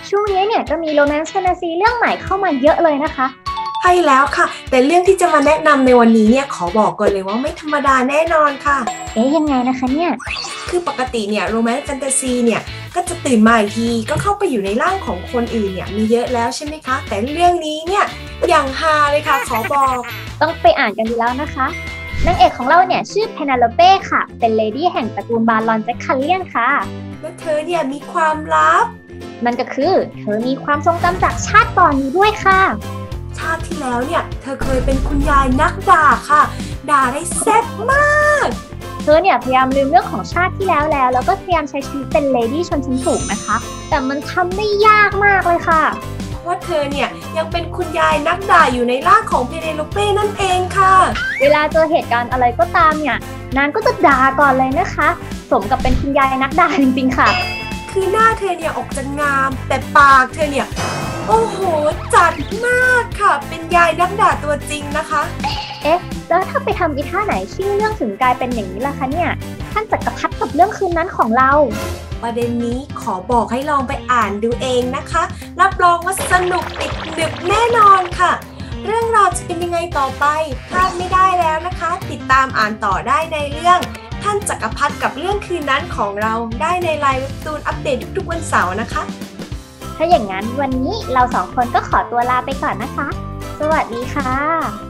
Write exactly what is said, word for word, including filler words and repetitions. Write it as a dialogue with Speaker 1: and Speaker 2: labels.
Speaker 1: ช่วงนี้เนี่ยก็มีโรแมนต์แฟนตาซีเรื่องใหม่เข้ามาเยอะเลยนะคะ
Speaker 2: ใช่แล้วค่ะแต่เรื่องที่จะมาแนะนำในวันนี้เนี่ยขอบอกก่อนเลยว่าไม่ธรรมดาแน่นอนค่ะ
Speaker 1: เอ๊ยยังไงนะคะเนี่ย
Speaker 2: คือปกติเนี่ยโรแมนต์แฟนตาซีเนี่ยก็จะตื่นมาอีกทีก็เข้าไปอยู่ในร่างของคนอื่นเนี่ยมีเยอะแล้วใช่ไหมคะแต่เรื่องนี้เนี่ยอย่างฮาเลยค่ะขอบอก
Speaker 1: ต้องไปอ่านกันดูแล้วนะคะนางเอกของเราเนี่ยชื่อเพเนโลเป้ค่ะเป็นเลดี้แห่งตระกูลบารอนแจ็คคัลเลียนค่ะ
Speaker 2: และเธอเนี่ยมีความลับ
Speaker 1: นั่นก็คือเธอมีความทรงจำจากชาติก่อนอยู่ด้วยค่ะ
Speaker 2: ชาติที่แล้วเนี่ยเธอเคยเป็นคุณยายนักด่าค่ะด่าได้แซ่บมาก
Speaker 1: เธอเนี่ยพยายามลืมเรื่องของชาติที่แล้วแล้วแล้วก็พยายามใช้ชีวิตเป็นเลดี้ชนชั้นสูงนะคะแต่มันทำได้ยากมากเลยค่ะ
Speaker 2: เพราะว่าเธอเนี่ยยังเป็นคุณยายนักด่าอยู่ในร่างของเพเนโลเป้นั่นเองค่ะ
Speaker 1: เวลาเจอเหตุการณ์อะไรก็ตามเนี่ยนางก็จะด่าก่อนเลยนะคะสมกับเป็นคุณยายนักด่าจริงๆค่ะ
Speaker 2: คือหน้าเธอเนี่ยออกจะงามแต่ปากเธอเนี่ยโอ้โหจัดมากค่ะเป็นยายนักด่าตัวจริงนะคะ
Speaker 1: เอ๊ะแล้วถ้าไปทำอีท่าไหนชื่อเรื่องถึงกลายเป็นอย่างนี้ล่ะคะเนี่ยท่านจักรพรรดิกับเรื่องคืนนั้นของเรา
Speaker 2: ประเด็นนี้ขอบอกให้ลองไปอ่านดูเองนะคะรับรองว่าสนุกติดหนึบแน่นอนค่ะเรื่องราวจะเป็นยังไงต่อไปพลาดไม่ได้แล้วนะคะติดตามอ่านต่อได้ในเรื่องท่านจักรพรรดิกับเรื่องคืนนั้นของเราได้ในไลน์เว็บตูนอัปเดตทุกๆวันเสาร์นะคะ
Speaker 1: ถ้าอย่างนั้นวันนี้เราสองคนก็ขอตัวลาไปก่อนนะคะสวัสดีค่ะ